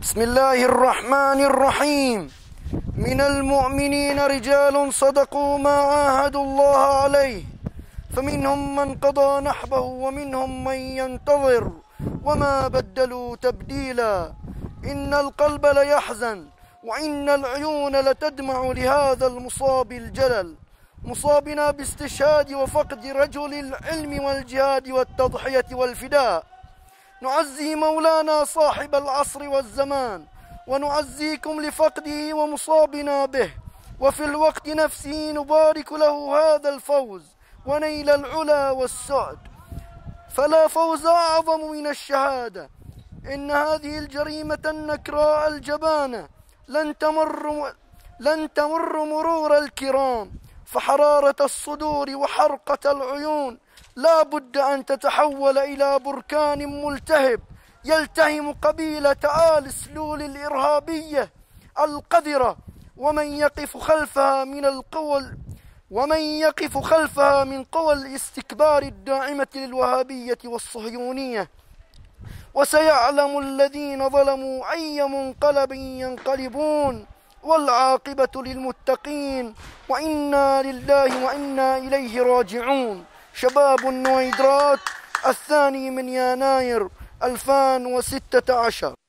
بسم الله الرحمن الرحيم. من المؤمنين رجال صدقوا ما عاهدوا الله عليه، فمنهم من قضى نحبه ومنهم من ينتظر وما بدلوا تبديلا. إن القلب ليحزن وإن العيون لتدمع لهذا المصاب الجلل، مصابنا باستشهاد وفقد رجل العلم والجهاد والتضحية والفداء. نعزي مولانا صاحب العصر والزمان، ونعزيكم لفقده ومصابنا به، وفي الوقت نفسه نبارك له هذا الفوز ونيل العلا والسعد، فلا فوز أعظم من الشهادة. إن هذه الجريمة النكراء الجبانة لن تمر مرور الكرام، فحرارة الصدور وحرقة العيون لا بد أن تتحول إلى بركان ملتهب يلتهم قبيلة آل سلول الإرهابية القذرة، ومن يقف خلفها من قوى الاستكبار الداعمة للوهابية والصهيونية. وسيعلم الذين ظلموا أي منقلب ينقلبون، والعاقبة للمتقين، وإنا لله وإنا إليه راجعون. شباب النويدرات، 2 يناير 2016.